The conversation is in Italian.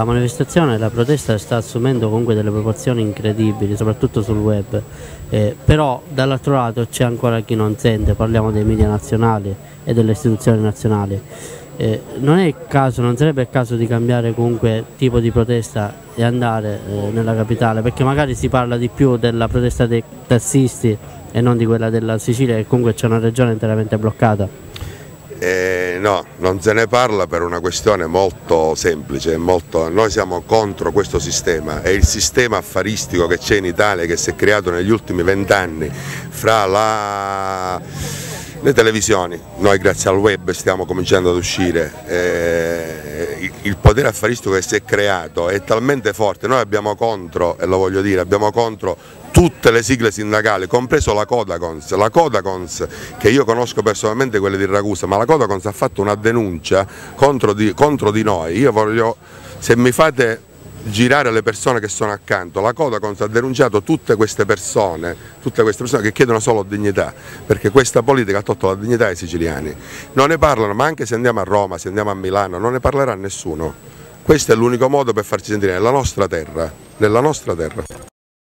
La manifestazione, la protesta sta assumendo comunque delle proporzioni incredibili, soprattutto sul web, però dall'altro lato c'è ancora chi non sente, parliamo dei media nazionali e delle istituzioni nazionali. Non sarebbe il caso di cambiare comunque tipo di protesta e andare nella capitale, perché magari si parla di più della protesta dei tassisti e non di quella della Sicilia, che comunque c'è una regione interamente bloccata. No, non se ne parla per una questione molto semplice, noi siamo contro questo sistema, è il sistema affaristico che c'è in Italia, che si è creato negli ultimi 20 anni fra le televisioni, noi grazie al web stiamo cominciando ad uscire, il potere affaristico che si è creato è talmente forte, noi abbiamo contro, e lo voglio dire, abbiamo contro tutte le sigle sindacali, compreso la Codacons che io conosco personalmente, quelle di Ragusa, ma la Codacons ha fatto una denuncia contro di noi. Io voglio, se mi fate girare le persone che sono accanto, la Codacons ha denunciato tutte queste persone che chiedono solo dignità, perché questa politica ha tolto la dignità ai siciliani. Non ne parlano, ma anche se andiamo a Roma, se andiamo a Milano, non ne parlerà nessuno. Questo è l'unico modo per farci sentire nella nostra terra.